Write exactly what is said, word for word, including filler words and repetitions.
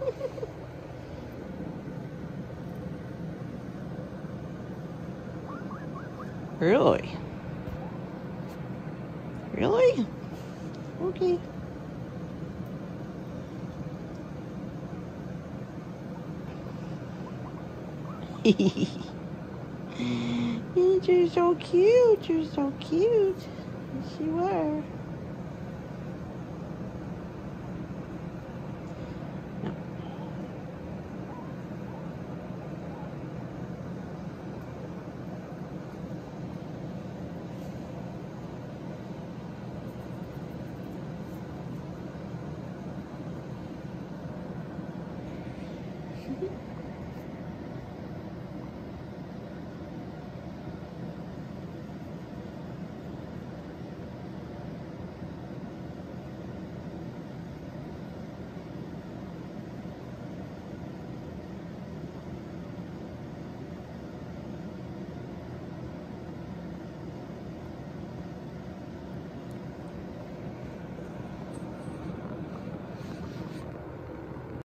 Really? Really? Okay. You're so cute. You're so cute. Yes, you are. No.